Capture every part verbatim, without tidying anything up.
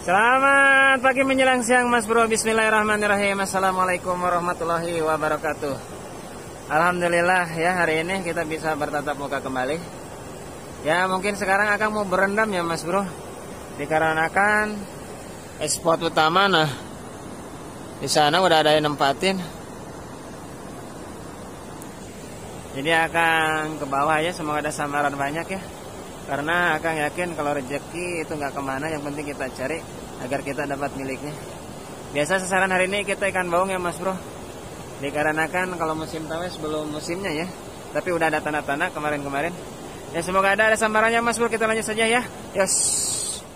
Selamat pagi menjelang siang Mas Bro. Bismillahirrahmanirrahim. Assalamualaikum warahmatullahi wabarakatuh. Alhamdulillah ya, hari ini kita bisa bertatap muka kembali. Ya mungkin sekarang akan mau berendam ya Mas Bro, dikarenakan spot utama nah di sana udah ada yang nempatin. Jadi akan ke bawah ya, semoga ada samaran banyak ya. Karena akan yakin kalau rezeki itu nggak kemana, yang penting kita cari agar kita dapat miliknya. Biasa sasaran hari ini kita ikan baung ya Mas Bro, dikarenakan kalau musim tawes belum musimnya ya, tapi udah ada tanda-tanda kemarin-kemarin. Ya semoga ada ada sambarannya Mas Bro, kita lanjut saja ya. Yes.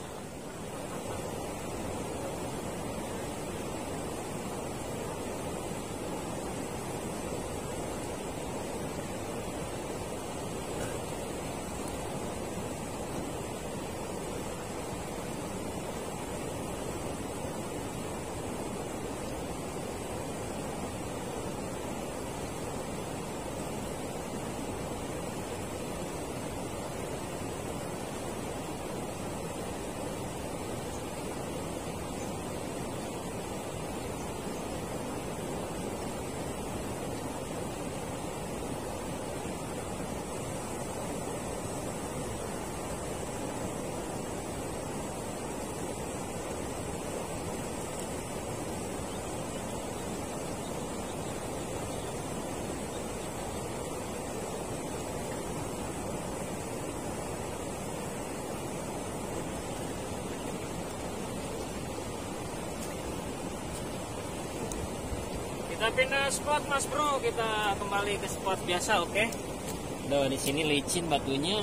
Kita pindah spot Mas Bro, kita kembali ke spot biasa, oke? Okay? Duh, di sini licin batunya.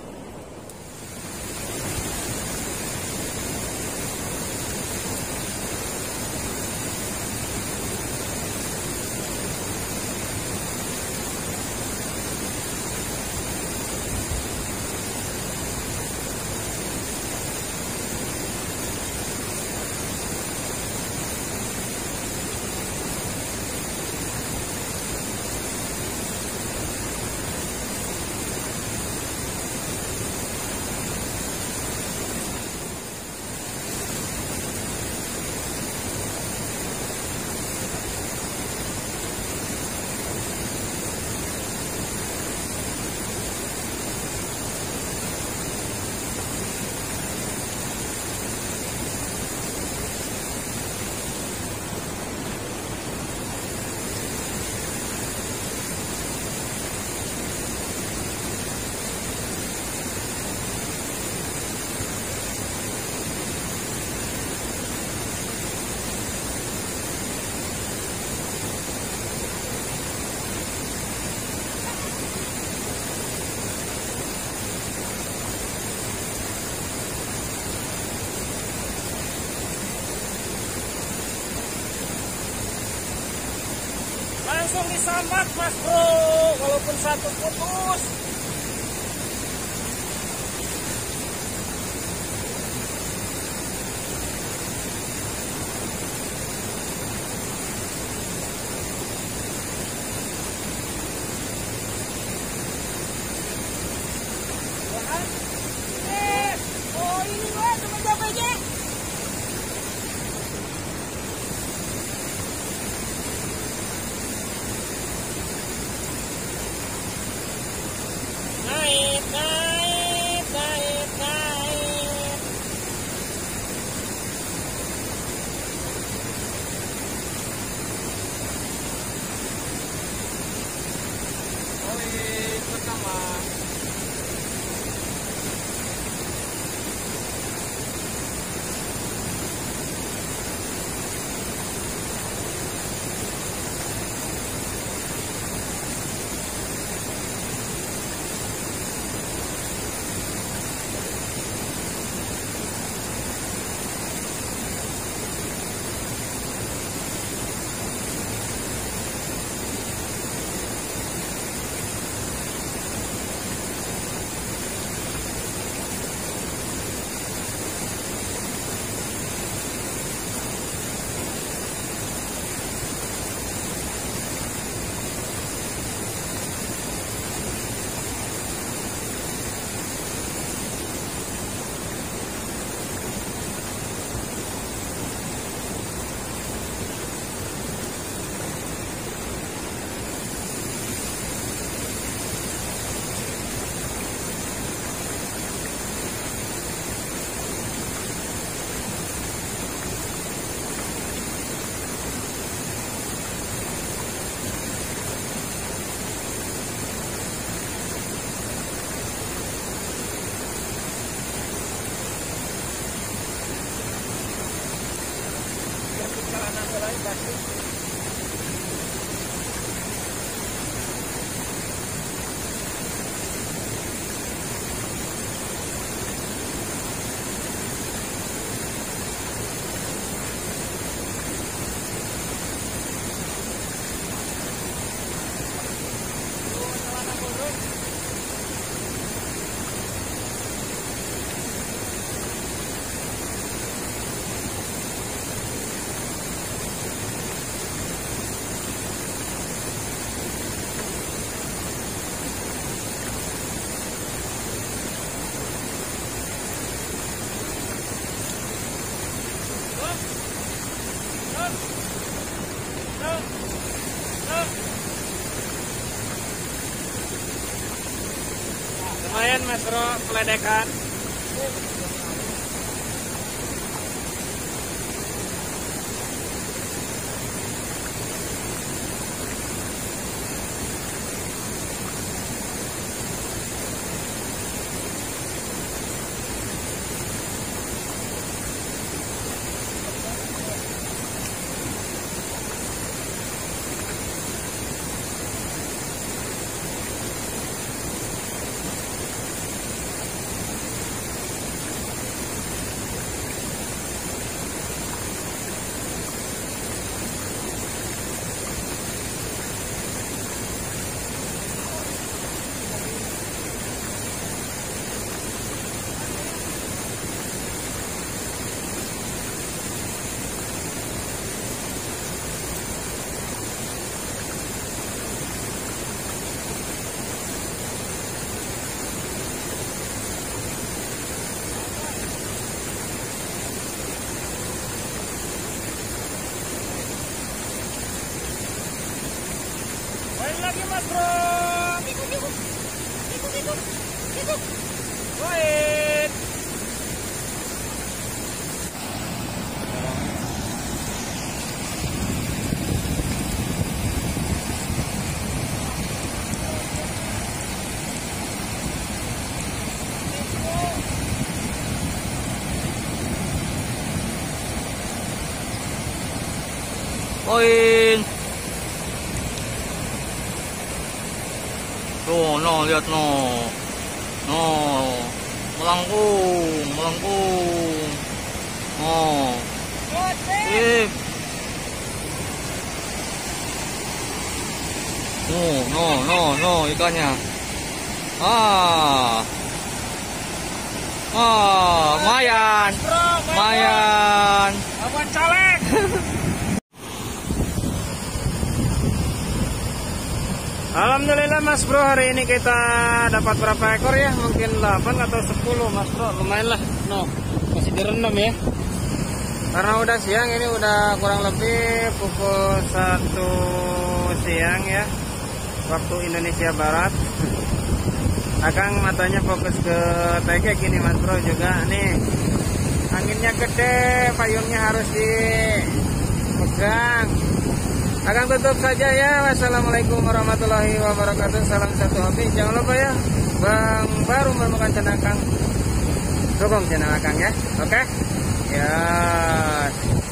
Langsung disambat Mas Bro, walaupun satu putus. Oh ini wah, cuma capeknya. Lumayan Mas Bro, peledekan. Lagi Mas Bro, ikut ikut ikut ikut ikut poin. Poin. Tuh, no, lihat no, no, melengkung, melengkung, no, sip, no, no, no, no, ikannya, ah, ah, mayan, mayan, Abang colek. Alhamdulillah Mas Bro, hari ini kita dapat berapa ekor ya? Mungkin delapan atau sepuluh Mas Bro, lumayan lah. No, masih direndam ya. Karena udah siang, ini udah kurang lebih pukul satu siang ya, waktu Indonesia Barat. Akang matanya fokus ke tegek ini Mas Bro juga nih. Anginnya gede, payungnya harus dipegang. Akan tutup saja ya. Wassalamualaikum warahmatullahi wabarakatuh. Salam satu hobi. Jangan lupa ya, Bang baru menemukan channel Akang, dukung channel Akang ya. Oke? Ya.